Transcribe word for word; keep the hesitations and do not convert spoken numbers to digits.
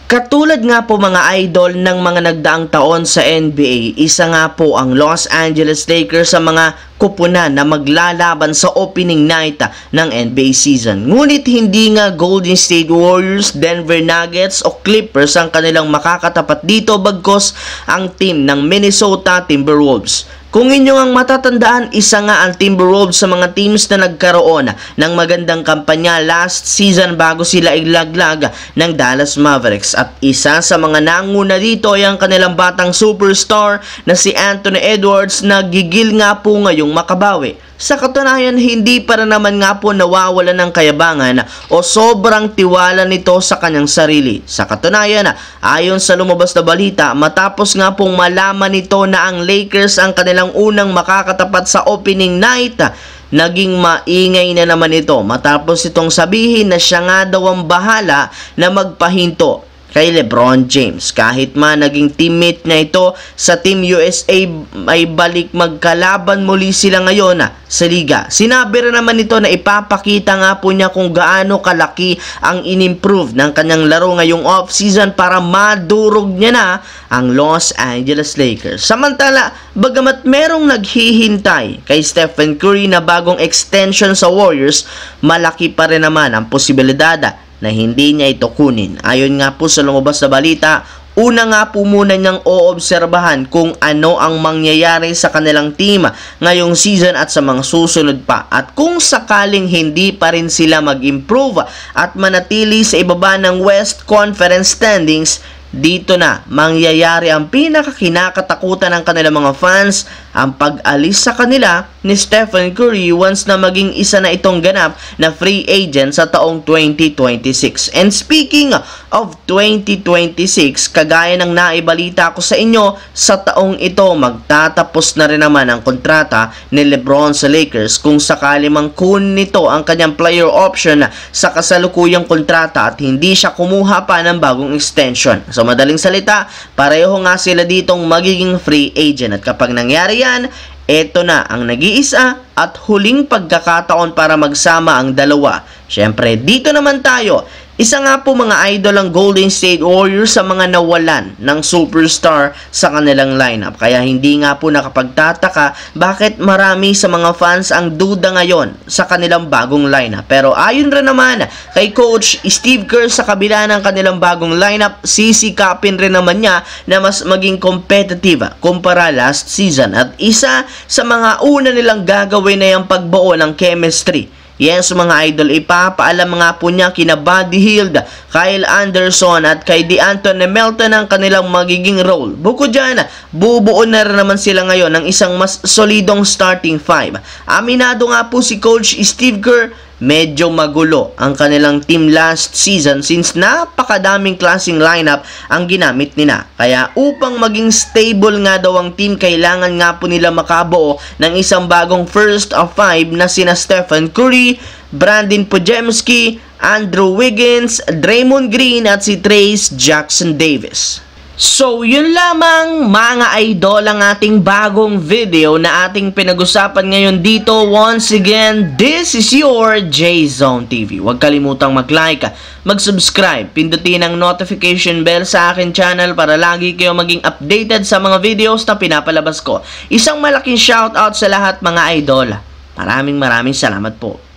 Katulad nga po mga idol ng mga nagdaang taon sa N B A, isa nga po ang Los Angeles Lakers sa mga kupunan na maglalaban sa opening night ng N B A season. Ngunit hindi nga Golden State Warriors, Denver Nuggets o Clippers ang kanilang makakatapat dito bagkos ang team ng Minnesota Timberwolves. Kung inyo ang matatandaan, isa nga ang Timberwolves sa mga teams na nagkaroon ng magandang kampanya last season bago sila ilaglag ng Dallas Mavericks. At isa sa mga nanguna dito ay ang kanilang batang superstar na si Anthony Edwards na gigil nga po ngayong makabawi. Sa katunayan, hindi para naman nga po nawawala ng kayabangan o sobrang tiwala nito sa kanyang sarili. Sa katunayan, ayon sa lumabas na balita, matapos nga pong malaman nito na ang Lakers ang kanilang unang makakatapat sa opening night, naging maingay na naman ito matapos itong sabihin na siya nga daw ang bahala na magpahinto kay LeBron James. Kahit man naging teammate na ito sa Team U S A, ay balik magkalaban muli sila ngayon na sa liga. Sinabi rin naman ito na ipapakita nga po niya kung gaano kalaki ang inimprove ng kanyang laro ngayong off-season para madurog niya na ang Los Angeles Lakers. Samantala, bagamat merong naghihintay kay Stephen Curry na bagong extension sa Warriors, malaki pa rin naman ang posibilidad na hindi niya ito kunin. Ayon nga po sa lumabas na balita, una nga po muna niyang oobserbahan kung ano ang mangyayari sa kanilang team ngayong season at sa mga susunod pa. At kung sakaling hindi pa rin sila mag-improve at manatili sa ibaba ng West Conference standings, dito na mangyayari ang pinakakinakatakutan ng kanilang mga fans, ang pag-alis sa kanila ni Stephen Curry once na maging isa na itong ganap na free agent sa taong twenty twenty-six. And speaking of twenty twenty-six, kagaya ng naibalita ko sa inyo, sa taong ito magtatapos na rin naman ang kontrata ni LeBron sa Lakers kung sakali mang kunin nito ang kanyang player option sa kasalukuyang kontrata at hindi siya kumuha pa ng bagong extension. So madaling salita, pareho nga sila ditong magiging free agent at kapag nangyari yan, eto na ang nag-iisa at huling pagkakataon para magsama ang dalawa. Syempre, dito naman tayo. Isa nga po mga idol ang Golden State Warriors sa mga nawalan ng superstar sa kanilang lineup. Kaya hindi nga po nakapagtataka bakit marami sa mga fans ang duda ngayon sa kanilang bagong lineup. Pero ayon rin naman kay Coach Steve Kerr, sa kabila ng kanilang bagong lineup, sisikapin rin naman niya na mas maging competitive kumpara last season. At isa sa mga una nilang gagawin na yung pagbuo ng chemistry. Yes mga idol, ipapaalam nga po niya kina Buddy Hield, Kyle Anderson at kay DeAnthony Melton ang kanilang magiging role. Bukod dyan, bubuo na rin naman sila ngayon ng isang mas solidong starting five. Aminado nga po si Coach Steve Kerr, medyo magulo ang kanilang team last season since napakadaming klaseng lineup ang ginamit nila. Kaya upang maging stable nga daw ang team, kailangan nga po nila makabuo ng isang bagong first of five na sina Stephen Curry, Brandon Podziemski, Andrew Wiggins, Draymond Green at si Trayce Jackson-Davis. So, yun lamang mga idol ang ating bagong video na ating pinag-usapan ngayon dito. Once again, this is your J-Zone T V. Huwag kalimutang mag-like, mag-subscribe, pindutin ang notification bell sa akin channel para lagi kayo maging updated sa mga videos na pinapalabas ko. Isang malaking shoutout sa lahat mga idol. Maraming maraming salamat po.